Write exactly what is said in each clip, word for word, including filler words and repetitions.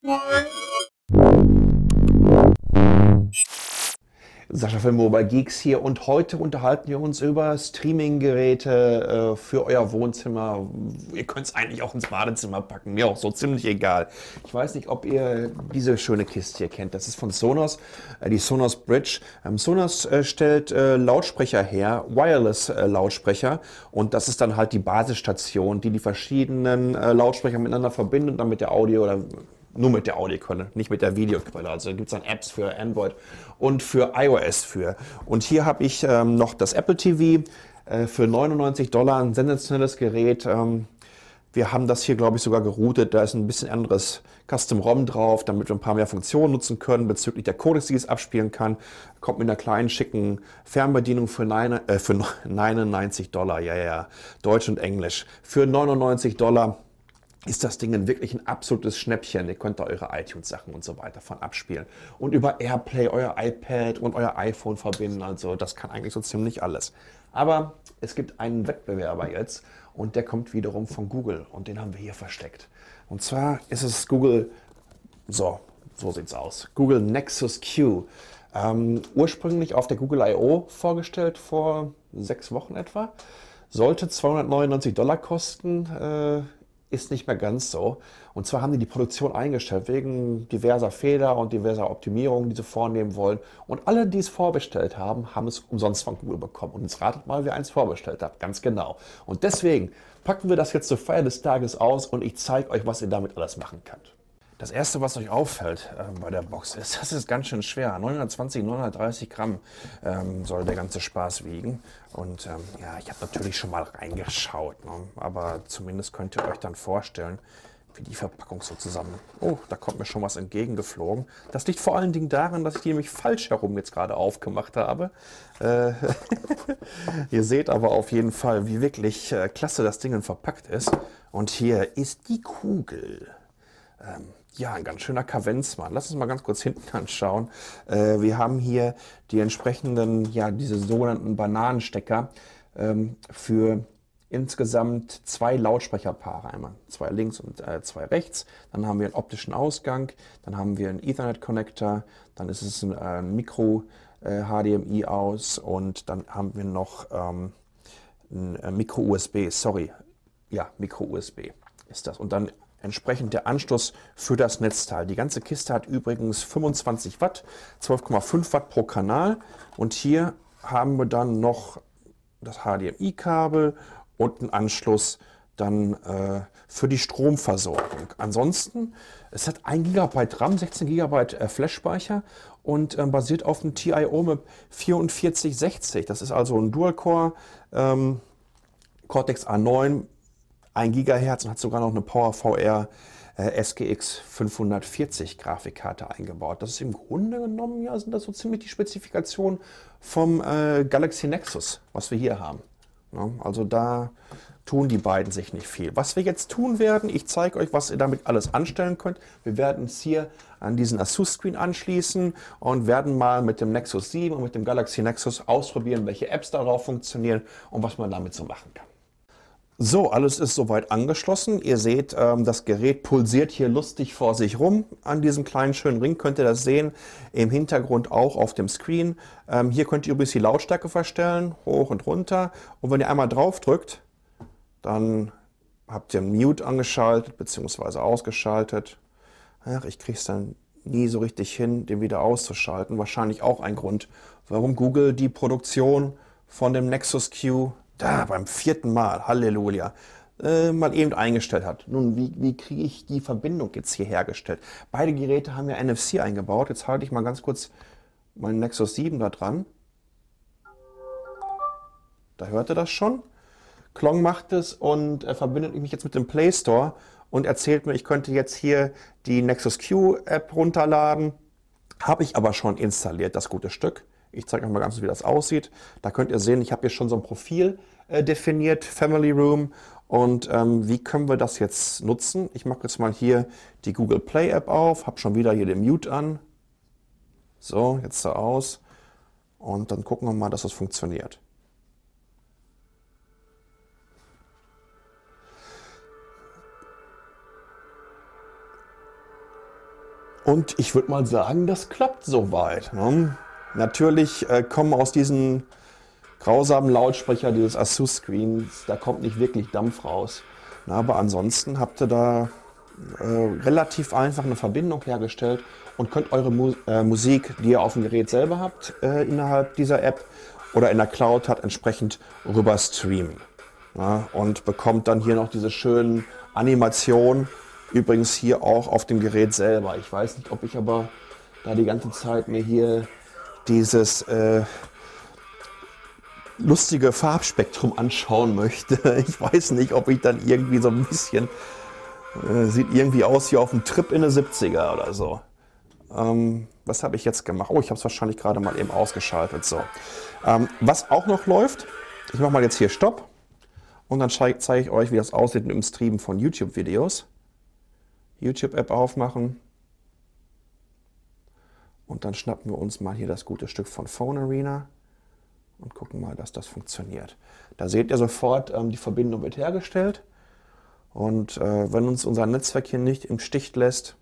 Sascha von Mobile Geeks hier und heute unterhalten wir uns über Streaming-Geräte äh, für euer Wohnzimmer. Ihr könnt es eigentlich auch ins Badezimmer packen, mir auch so ziemlich egal. Ich weiß nicht, ob ihr diese schöne Kiste hier kennt. Das ist von Sonos, äh, die Sonos Bridge. Ähm, Sonos äh, stellt äh, Lautsprecher her, Wireless-Lautsprecher, und das ist dann halt die Basisstation, die die verschiedenen äh, Lautsprecher miteinander verbindet und dann mit der Audio oder nur mit der Audioquelle, nicht mit der Videoquelle. Also gibt es dann Apps für Android und für iOS für. Und hier habe ich ähm, noch das Apple T V äh, für neunundneunzig Dollar, ein sensationelles Gerät. Ähm, wir haben das hier, glaube ich, sogar geroutet. Da ist ein bisschen anderes Custom-ROM drauf, damit wir ein paar mehr Funktionen nutzen können bezüglich der Codecs, die es abspielen kann. Kommt mit einer kleinen, schicken Fernbedienung für, neun, äh, für neunundneunzig Dollar. Ja, ja, Deutsch und Englisch. Für neunundneunzig Dollar ist das Ding wirklich ein absolutes Schnäppchen. Ihr könnt da eure iTunes-Sachen und so weiter von abspielen. Und über AirPlay euer iPad und euer iPhone verbinden. Also das kann eigentlich so ziemlich alles. Aber es gibt einen Wettbewerber jetzt und der kommt wiederum von Google. Und den haben wir hier versteckt. Und zwar ist es Google, so, so sieht's aus. Google Nexus Q. Ähm, ursprünglich auf der Google I O vorgestellt vor sechs Wochen etwa. Sollte zweihundertneunundneunzig Dollar kosten. Äh, Ist nicht mehr ganz so. Und zwar haben die die Produktion eingestellt wegen diverser Fehler und diverser Optimierungen, die sie vornehmen wollen. Und alle, die es vorbestellt haben, haben es umsonst von Google bekommen. Und jetzt ratet mal, wer eins vorbestellt hat. Ganz genau. Und deswegen packen wir das jetzt zur Feier des Tages aus und ich zeige euch, was ihr damit alles machen könnt. Das erste, was euch auffällt äh, bei der Box ist, das ist ganz schön schwer. neunhundertzwanzig, neunhundertdreißig Gramm ähm, soll der ganze Spaß wiegen. Und ähm, ja, ich habe natürlich schon mal reingeschaut, ne? Aber zumindest könnt ihr euch dann vorstellen, wie die Verpackung so zusammen... Oh, da kommt mir schon was entgegengeflogen. Das liegt vor allen Dingen daran, dass ich die nämlich falsch herum jetzt gerade aufgemacht habe. Äh, ihr seht aber auf jeden Fall, wie wirklich äh, klasse das Ding verpackt ist. Und hier ist die Kugel. Ähm, Ja, ein ganz schöner Kavenzmann. Lass uns mal ganz kurz hinten anschauen. Äh, wir haben hier die entsprechenden, ja, diese sogenannten Bananenstecker ähm, für insgesamt zwei Lautsprecherpaare. Einmal zwei links und äh, zwei rechts. Dann haben wir einen optischen Ausgang. Dann haben wir einen Ethernet-Connector. Dann ist es ein äh, Micro äh, H D M I aus. Und dann haben wir noch ähm, ein äh, Micro-U S B. Sorry. Ja, Micro-U S B ist das. Und dann entsprechend der Anschluss für das Netzteil. Die ganze Kiste hat übrigens fünfundzwanzig Watt, zwölf Komma fünf Watt pro Kanal. Und hier haben wir dann noch das H D M I-Kabel und einen Anschluss dann äh, für die Stromversorgung. Ansonsten, es hat ein Gigabyte RAM, sechzehn Gigabyte äh, Flash-Speicher und äh, basiert auf einem T I O mit vierundvierzig sechzig. Das ist also ein Dual-Core ähm, Cortex A neun, ein Gigahertz, und hat sogar noch eine PowerVR äh, S G X fünfhundertvierzig Grafikkarte eingebaut. Das ist im Grunde genommen, ja, sind das so ziemlich die Spezifikationen vom äh, Galaxy Nexus, was wir hier haben. Ja, also da tun die beiden sich nicht viel. Was wir jetzt tun werden, ich zeige euch, was ihr damit alles anstellen könnt. Wir werden es hier an diesen Asus-Screen anschließen und werden mal mit dem Nexus sieben und mit dem Galaxy Nexus ausprobieren, welche Apps darauf funktionieren und was man damit so machen kann. So, alles ist soweit angeschlossen. Ihr seht, ähm, das Gerät pulsiert hier lustig vor sich rum. An diesem kleinen schönen Ring könnt ihr das sehen. Im Hintergrund auch auf dem Screen. Ähm, hier könnt ihr übrigens die Lautstärke verstellen, hoch und runter. Und wenn ihr einmal drauf drückt, dann habt ihr Mute angeschaltet bzw. ausgeschaltet. Ach, ich kriege es dann nie so richtig hin, den wieder auszuschalten. Wahrscheinlich auch ein Grund, warum Google die Produktion von dem Nexus Q da beim vierten Mal, Halleluja, äh, mal eben eingestellt hat. Nun, wie, wie kriege ich die Verbindung jetzt hier hergestellt? Beide Geräte haben ja N F C eingebaut. Jetzt halte ich mal ganz kurz meinen Nexus sieben da dran. Da hört ihr das schon. Klong macht es und er verbindet mich jetzt mit dem Play Store und erzählt mir, ich könnte jetzt hier die Nexus Q App runterladen. Habe ich aber schon installiert, das gute Stück. Ich zeige euch mal ganz, wie das aussieht. Da könnt ihr sehen, ich habe hier schon so ein Profil äh, definiert, Family Room. Und ähm, wie können wir das jetzt nutzen? Ich mache jetzt mal hier die Google Play App auf, habe schon wieder hier den Mute an. So, jetzt so aus. Und dann gucken wir mal, dass das funktioniert. Und ich würde mal sagen, das klappt soweit. Ne? Natürlich äh, kommen aus diesen grausamen Lautsprecher dieses Asus-Screens, da kommt nicht wirklich Dampf raus. Na, aber ansonsten habt ihr da äh, relativ einfach eine Verbindung hergestellt und könnt eure Mu äh, Musik, die ihr auf dem Gerät selber habt, äh, innerhalb dieser App oder in der Cloud hat, entsprechend rüber streamen. Ja, und bekommt dann hier noch diese schönen Animationen. Übrigens hier auch auf dem Gerät selber. Ich weiß nicht, ob ich aber da die ganze Zeit mir hier dieses äh, lustige Farbspektrum anschauen möchte. Ich weiß nicht, ob ich dann irgendwie so ein bisschen, äh, sieht irgendwie aus wie auf einem Trip in den siebziger oder so. Ähm, was habe ich jetzt gemacht? Oh, ich habe es wahrscheinlich gerade mal eben ausgeschaltet. So. Ähm, was auch noch läuft, ich mache mal jetzt hier Stopp und dann zeige ich euch, wie das aussieht mit dem Streamen von YouTube-Videos. YouTube-App aufmachen und dann schnappen wir uns mal hier das gute Stück von Phone Arena und gucken mal, dass das funktioniert. Da seht ihr sofort, ähm, die Verbindung wird hergestellt und äh, wenn uns unser Netzwerk hier nicht im Stich lässt,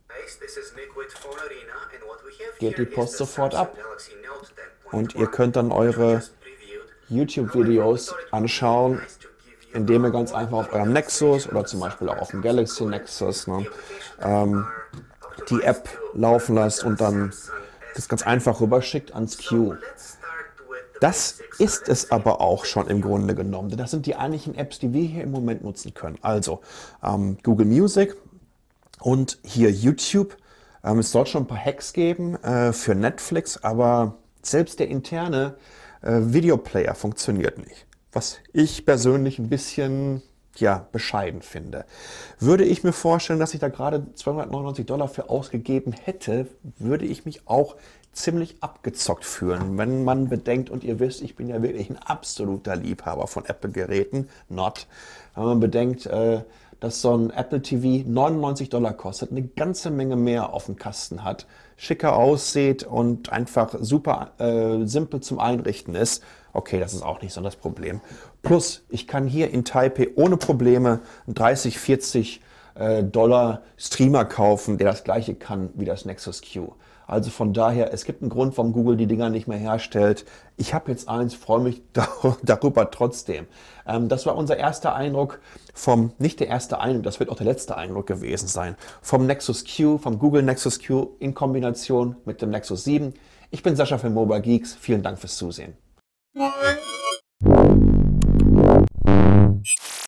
geht die Post sofort ab und ihr könnt dann eure YouTube-Videos anschauen, indem ihr ganz einfach auf eurem Nexus oder zum Beispiel auch auf dem Galaxy Nexus ne, ähm, die App laufen lasst und dann das ganz einfach rüberschickt ans Queue. Das ist es aber auch schon im Grunde genommen. Das sind die eigentlichen Apps, die wir hier im Moment nutzen können. Also ähm, Google Music und hier YouTube. Ähm, es soll schon ein paar Hacks geben äh, für Netflix, aber selbst der interne äh, Videoplayer funktioniert nicht. Was ich persönlich ein bisschen ja, bescheiden finde. Würde ich mir vorstellen, dass ich da gerade zweihundertneunundneunzig Dollar für ausgegeben hätte, würde ich mich auch ziemlich abgezockt fühlen, wenn man bedenkt, und ihr wisst, ich bin ja wirklich ein absoluter Liebhaber von Apple-Geräten, not. Wenn man bedenkt, äh, dass so ein Apple T V neunundneunzig Dollar kostet, eine ganze Menge mehr auf dem Kasten hat, schicker aussieht und einfach super äh, simpel zum Einrichten ist, okay, das ist auch nicht so das Problem. Plus, ich kann hier in Taipei ohne Probleme einen dreißig, vierzig äh, Dollar Streamer kaufen, der das gleiche kann wie das Nexus Q. Also von daher, es gibt einen Grund, warum Google die Dinger nicht mehr herstellt. Ich habe jetzt eins, freue mich darüber trotzdem. Ähm, das war unser erster Eindruck vom, nicht der erste Eindruck, das wird auch der letzte Eindruck gewesen sein, vom Nexus Q, vom Google Nexus Q in Kombination mit dem Nexus sieben. Ich bin Sascha für Mobile Geeks. Vielen Dank fürs Zusehen. What?